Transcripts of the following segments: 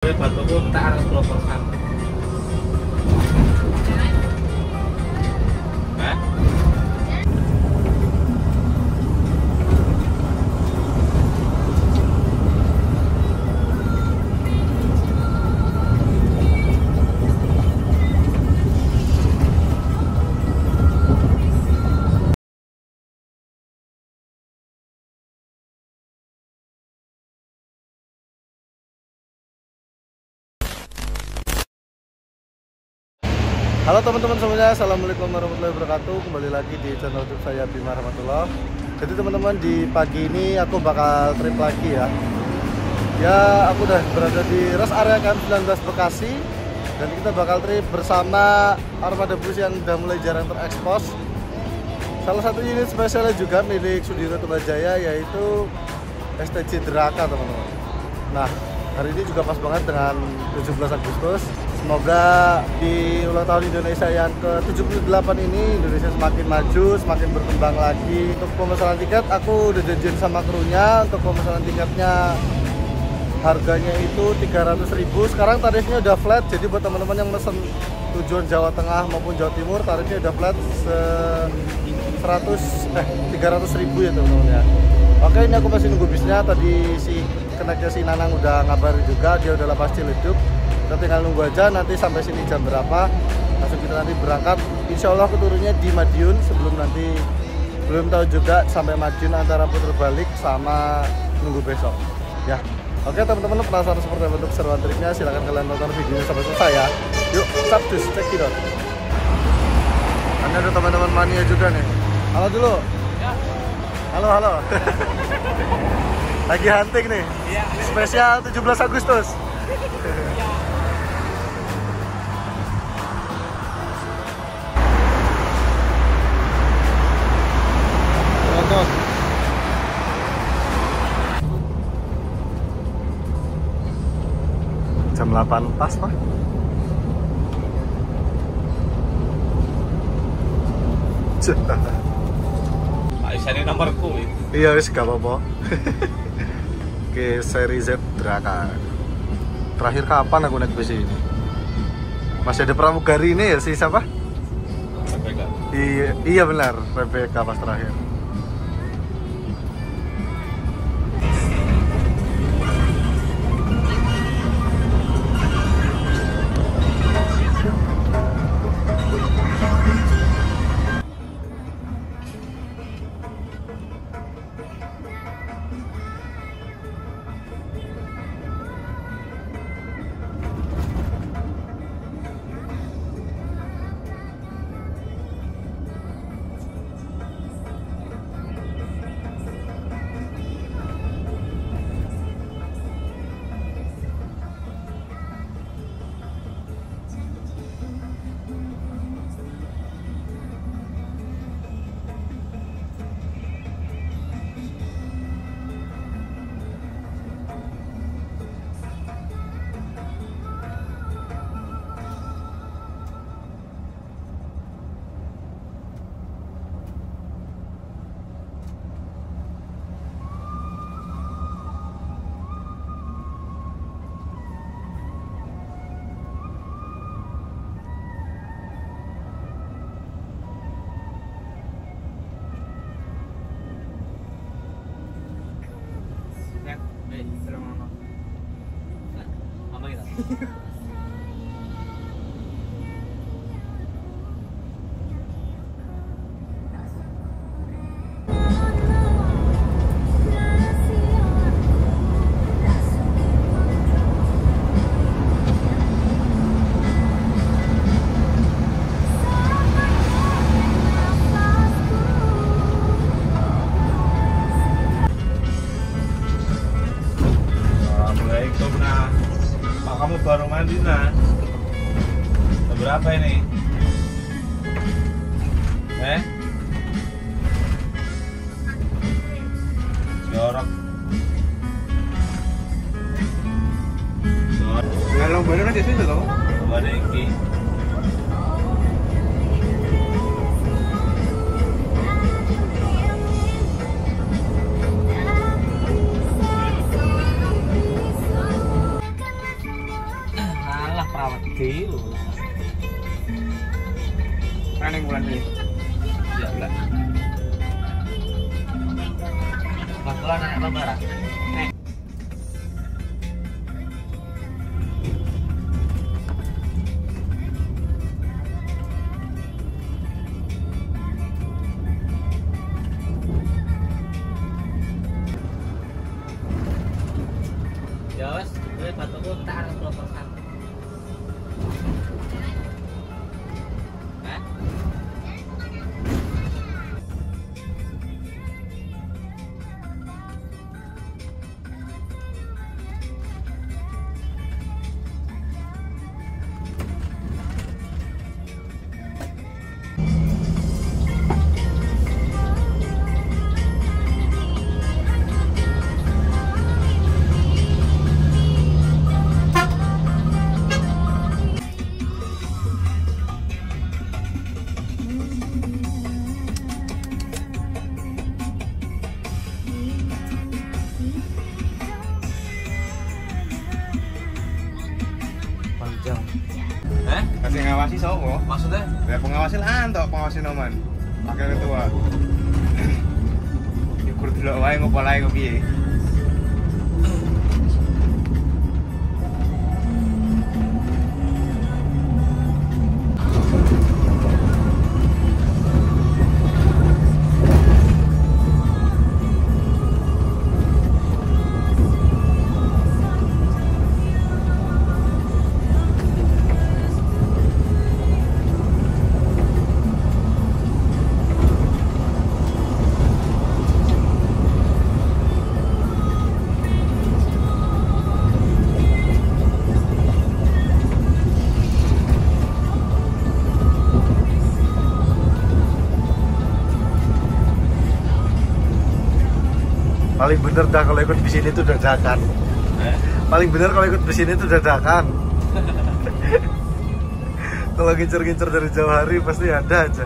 boleh batuku tak harus 10%. Halo teman-teman semuanya, assalamualaikum warahmatullahi wabarakatuh. Kembali lagi di channel YouTube saya Bima Rahmatullah. Jadi teman-teman, di pagi ini aku bakal trip lagi ya. Aku udah berada di rest area KM19 Bekasi. Dan kita bakal trip bersama armada bus yang udah mulai jarang terekspos. Salah satu unit spesialnya juga milik Sudirman Tumajaya, yaitu STJ Draka teman-teman. Nah, hari ini juga pas banget dengan 17 Agustus. Semoga di ulang tahun Indonesia yang ke-78 ini Indonesia semakin maju, semakin berkembang lagi. Untuk pemesanan tiket aku udah janjian sama krunya. Untuk pemesanan tiketnya harganya itu 300.000. Sekarang tarifnya udah flat. Jadi buat teman-teman yang mesen tujuan Jawa Tengah maupun Jawa Timur, tarifnya udah flat 300.000 ya teman-teman ya. Oke, ini aku masih nunggu bisnya. Tadi si keneknya si Nanang udah ngabarin juga, dia udah lepas Ciledug. Kita tinggal nunggu aja nanti sampai sini jam berapa, langsung kita nanti berangkat. Insya Allah keturunnya di Madiun, sebelum nanti belum tahu juga sampai Madiun antara putar balik sama nunggu besok ya. Oke teman-teman, penasaran seperti apa bentuk seruan triknya? Silahkan kalian nonton videonya sampai selesai ya. Yuk, subtus, check it out. Ini ada teman-teman mania juga nih. Halo dulu. Halo. Lagi hunting nih. Spesial 17 Agustus. Jam 8 pas Pak. Ini nomorku itu. Iya wis gak apa-apa. Oke, seri Z Draka. Terakhir kapan aku naik bus ini? Masih ada pramugari ini ya, si siapa? Rebecca. Iya benar, Rebecca pas terakhir. Kamu baru mandi nah. Berapa ini? Jorok. Kalau baru nanti sih loh. Baru ini. perawat dhewe. Kan yang bulan ini. Ya bulan. Bakalan anak lebaran. Ya wes, gue batuku tak arep proposal. Hah? Panjang. Kasih ngawasi sopo? Maksudnya? Ya pengawasi lah antok pengawasi noman. Pakai ketua. Yukur delok wae ngopo lae kok piye. Paling bener dah kalau ikut di sini tuh dadakan. Paling bener kalau ikut di sini tuh dadakan. Kalau ngincer-ngincer dari jauh hari pasti ada aja.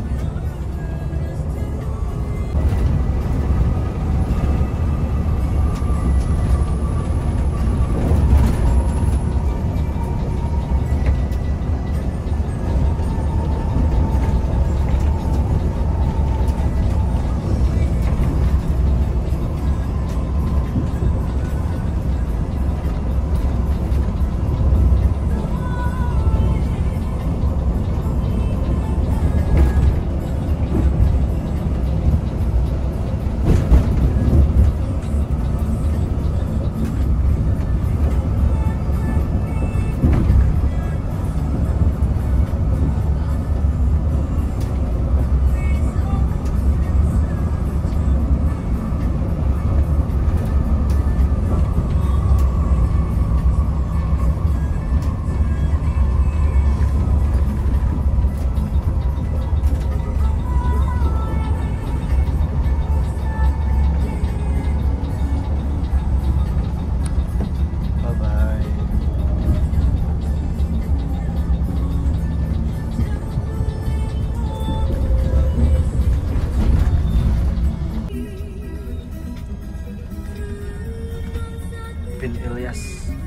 Bin Ilyas.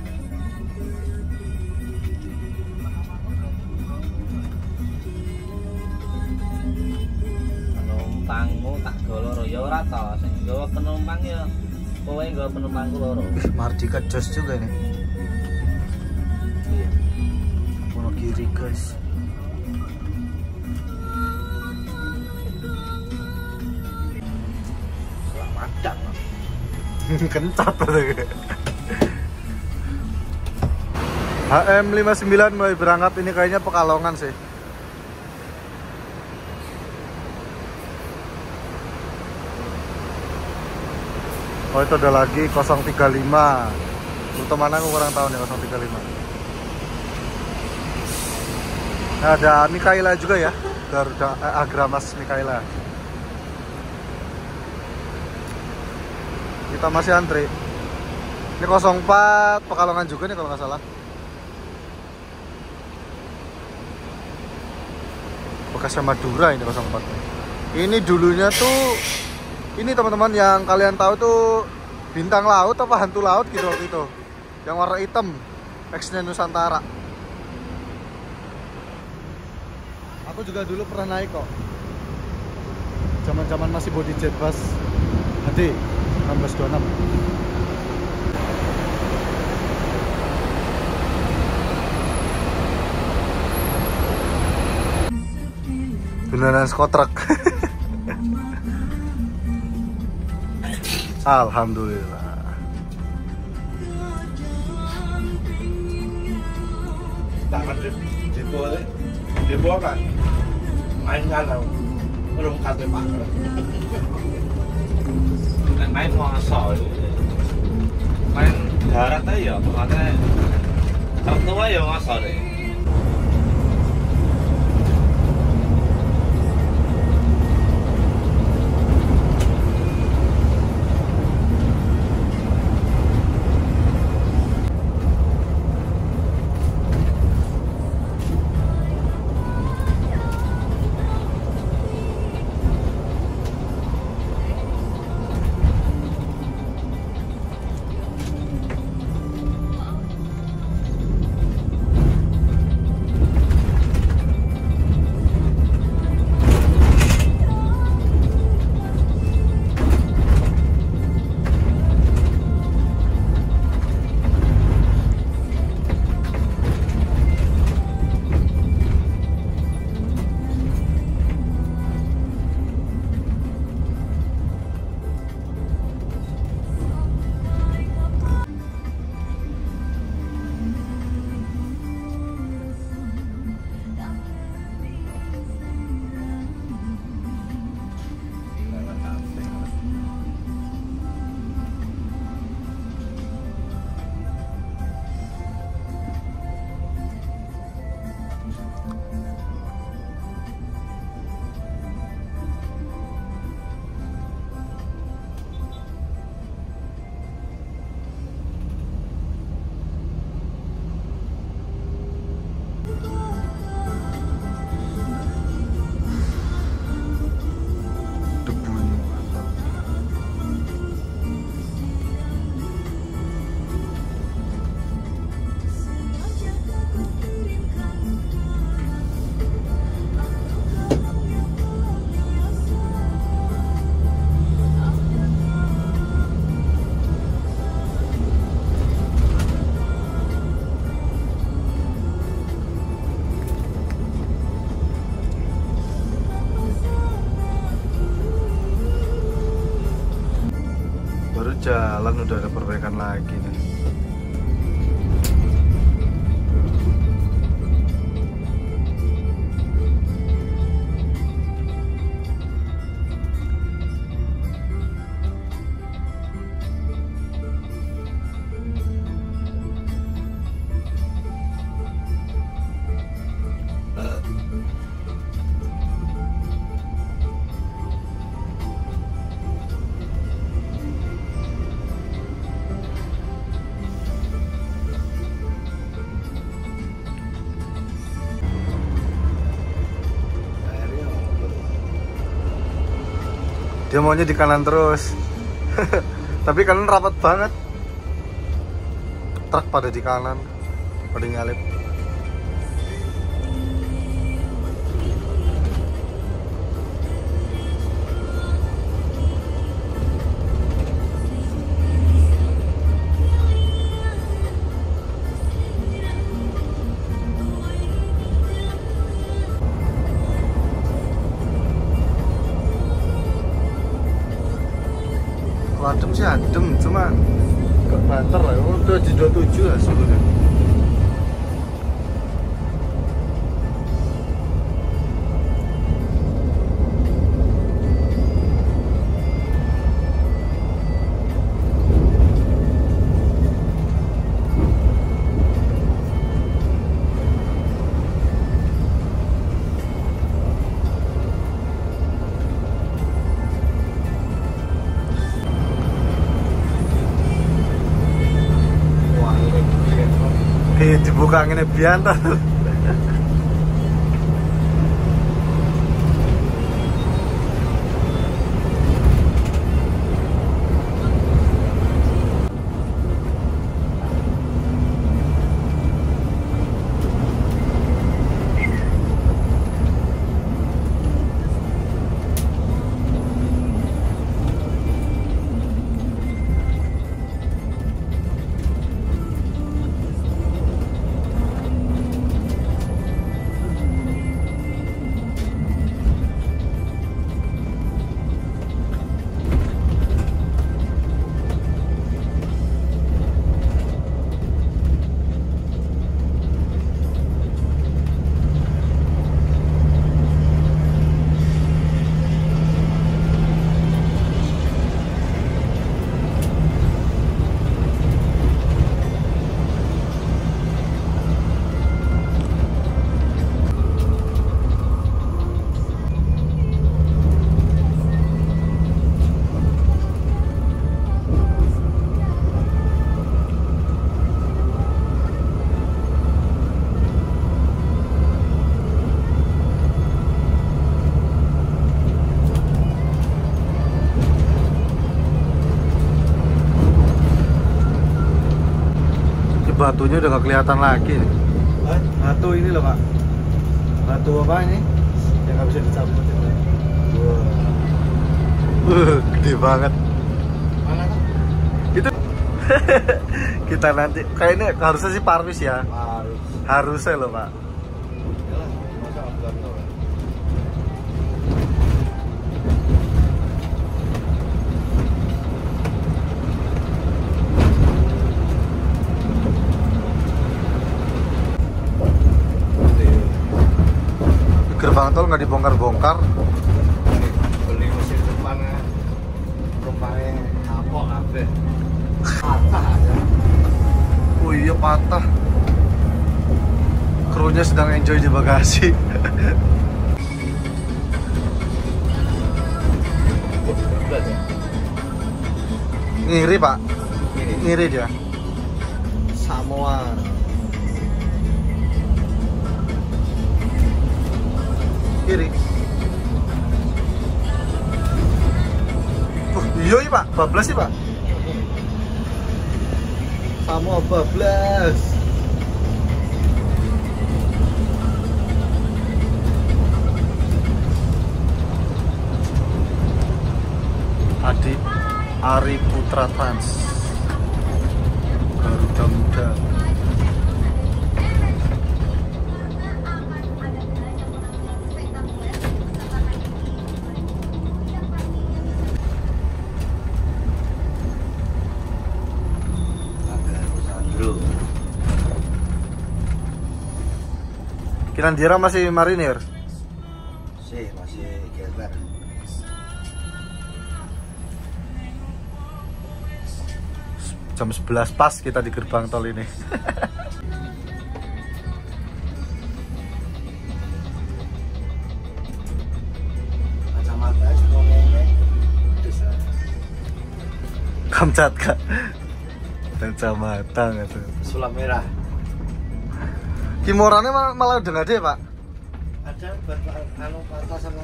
Penumpangmu tak goloro ya ora to, sing nggawa penumpang ya kowe nggawa penumpangku loro. Mardika jos juga nih. Wonogiri guys. Selamat datang. Kencat tuh. HM59 mulai berangkat, ini kayaknya Pekalongan sih. Oh itu ada lagi 035. Rute mana aku kurang tahu nih 035. Nah, ada Mikaela juga ya, Garuda Agramas Mikaela. Kita masih antri. Ini 04 Pekalongan juga nih kalau nggak salah. Bekasnya Madura ini 04. Ini dulunya tuh, ini teman-teman yang kalian tahu tuh bintang laut apa hantu laut gitu waktu itu, yang warna hitam, X-nya Nusantara. Aku juga dulu pernah naik kok. Zaman-zaman masih body jet bus HD 1626. Beneran skotrek. Alhamdulillah. Tangan di bawah, di bawah kan main kalau belum kata pak. Main mau ngasal, main darat aja ya, makanya tertua ya ngasal deh. Jalan udah ada perbaikan lagi nih. Dia maunya di kanan terus. Tapi kanan rapat banget. Truk pada di kanan, pada nyalip. Adem sih adem, cuma gak banter lah, udah di 27 lah sebelumnya. Dibuka ngene biantar. batunya udah gak kelihatan lagi nih. Batu ini loh Pak. Batu apa ini? Yang nggak bisa dicabut itu. Gede banget. Mana tuh? Itu kita nanti kayaknya harusnya sih Parwis ya. Harusnya loh Pak. Yalah, masa bukan tahu. Gerbang tol nggak dibongkar-bongkar. Beli mesin depannya rupanya kapok kabeh. Patah aja. Oh iya patah. Krunya sedang enjoy di bagasi. Ngiri Pak. Ngiri dia. Samoa. Kiri. Iya Pak, bablas sih Pak. Samoa bablas. Adi Ari Putra Trans Garuda Muda. Kinandira masih marinir. Masih geber. Jam 11 pas kita di gerbang tol ini. Kacamata semuanya ini bisa. Kamchatka. Kacamata gitu. Sulap merah. Kimorane malah udah nggak ada ya Pak? Ada buat anu patah sama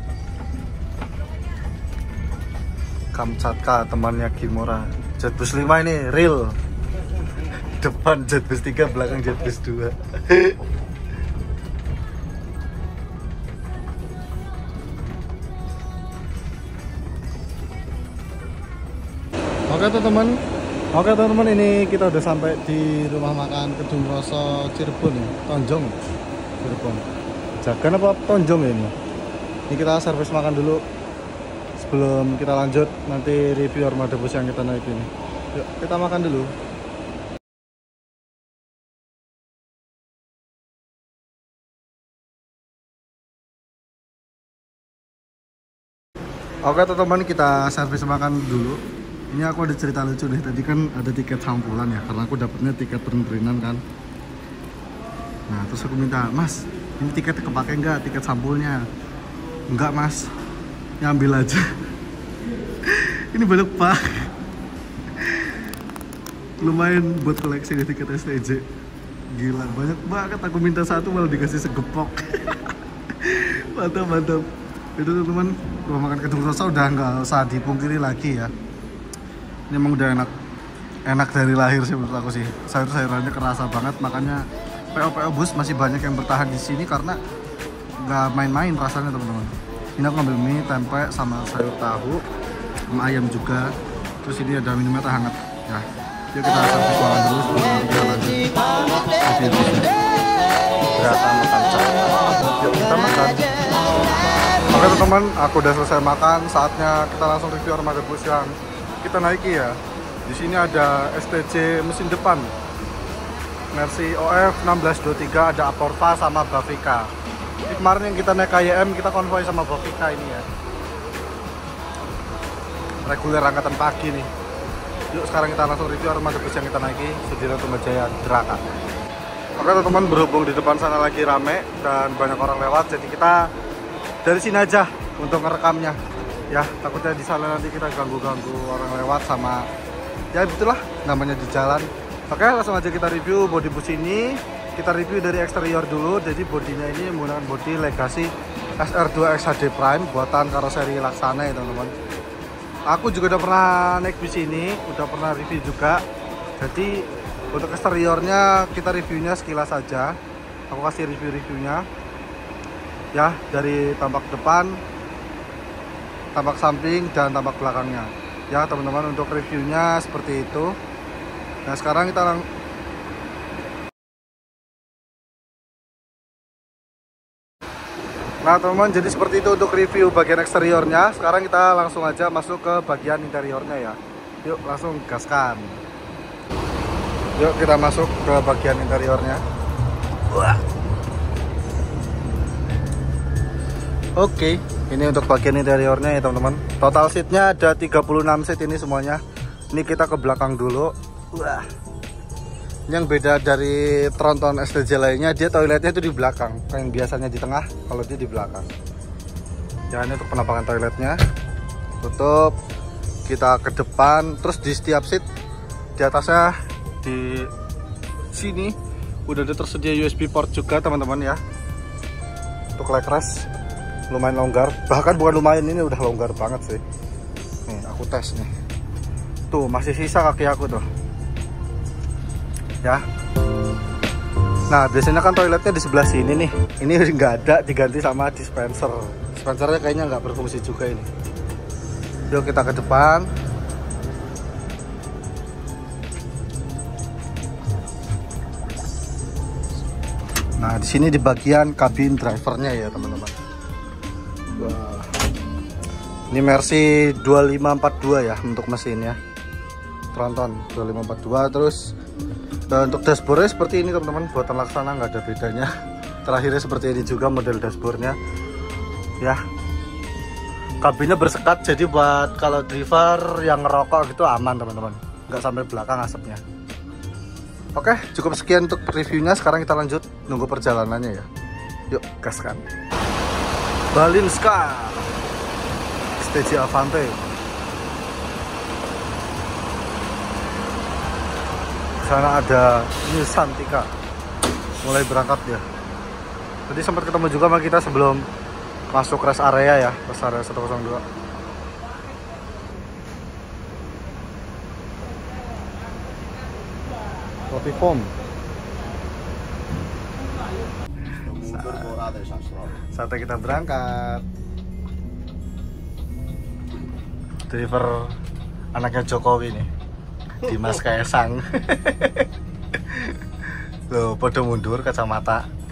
Kamchatka temannya Kimora. Jetbus 5 ini real. Depan Jetbus 3, belakang Jetbus 2. Oke teman-teman, ini kita udah sampai di rumah makan Kedung Roso Cirebon ya. Tonjong Cirebon. Jagan apa Tonjong ya ini? Ini kita servis makan dulu sebelum kita lanjut nanti review armada bus yang kita naikin. Yuk kita makan dulu. Oke teman-teman, kita servis makan dulu. Ini aku ada cerita lucu deh. Tadi kan ada tiket sampulan ya, karena aku dapetnya tiket print-printan kan. Nah terus aku minta, Mas ini tiket kepake nggak, tiket sampulnya? Enggak Mas, ngambil aja. Ini banyak Pak. Lumayan buat koleksi deh tiket STJ. Gila banyak banget, aku minta satu malah dikasih segepok. Mantap. Itu teman-teman, rumah makan Kedung Roso udah nggak usah dipungkiri lagi ya. Ini emang udah enak dari lahir sih menurut aku sih. Sayur-sayurannya kerasa banget, makanya PO bus masih banyak yang bertahan di sini karena nggak main-main rasanya teman-teman. Ini aku ngambil mie, tempe, sama sayur tahu, sama ayam juga. Terus ini ada minumnya teh hangat ya. Yuk kita servis makan dulu sebelum nanti kita lanjut review. Berata makan capek. Yuk kita makan. Oke teman-teman, aku udah selesai makan. Saatnya kita langsung review armada bus yang kita naiki ya. Di sini ada STJ mesin depan Mercy OF 1623, ada Aporva sama Bavika. Ini kemarin yang kita naik KYM, kita konvoy sama Bavika ini ya. Reguler angkatan pagi nih. Yuk sekarang kita langsung review armada bus yang kita naiki, Sudirman Tumajaya Draka. Oke teman-teman, berhubung di depan sana lagi rame dan banyak orang lewat, jadi kita dari sini aja untuk ngerekamnya. Ya takutnya di sana nanti kita ganggu-ganggu orang lewat sama ya itulah namanya di jalan. Oke langsung aja kita review bodi bus ini. Kita review dari eksterior dulu. Jadi bodinya ini menggunakan bodi Legacy SR2 XHD Prime buatan karoseri Laksana ya teman-teman. Aku juga udah pernah naik bus ini, udah pernah review juga. Jadi Untuk eksteriornya kita reviewnya sekilas saja. Aku kasih review-reviewnya ya, dari tampak depan, tampak samping, dan tampak belakangnya ya teman-teman. Untuk reviewnya seperti itu. Nah sekarang kita Nah teman-teman, jadi seperti itu untuk review bagian eksteriornya. Sekarang kita langsung aja masuk ke bagian interiornya ya. Yuk langsung gaskan. Yuk kita masuk ke bagian interiornya. Wah. Oke, ini untuk bagian interiornya ya teman-teman. Total seatnya ada 36 seat ini semuanya. Ini kita ke belakang dulu. Wah. Yang beda dari tronton STJ lainnya, dia toiletnya itu di belakang. Yang biasanya di tengah, kalau dia di belakang. Jangan untuk penampakan toiletnya. Tutup. Kita ke depan. Terus di setiap seat di atasnya di sini udah ada tersedia USB port juga teman-teman ya. Untuk leg rest lumayan longgar, bahkan bukan lumayan, ini udah longgar banget sih. Nih aku tes nih, tuh masih sisa kaki aku tuh ya. Nah biasanya kan toiletnya di sebelah sini nih, ini nggak ada, diganti sama dispenser. Dispensernya kayaknya nggak berfungsi juga ini. Yuk kita ke depan. Nah, di sini di bagian kabin drivernya ya, teman-teman. Wah. Ini Mercy 2542 ya untuk mesinnya. Tronton 2542. Terus untuk dashboardnya seperti ini, teman-teman. Buatan Laksana nggak ada bedanya. Terakhirnya seperti ini juga model dashboardnya. Ya. Kabinnya bersekat, jadi buat kalau driver yang ngerokok gitu aman, teman-teman. Nggak sampai belakang asapnya. Oke, cukup sekian untuk reviewnya. Sekarang kita lanjut nunggu perjalanannya ya. Yuk, gaskan. Balinska STJ Avante. Sana ada Nissan Tiga. Mulai berangkat ya. Tadi sempat ketemu juga sama kita sebelum masuk rest area ya, rest area 102. Roti foam. Saatnya kita berangkat. Driver anaknya Jokowi nih, Dimas Kaesang. Loh, pada mundur kacamata.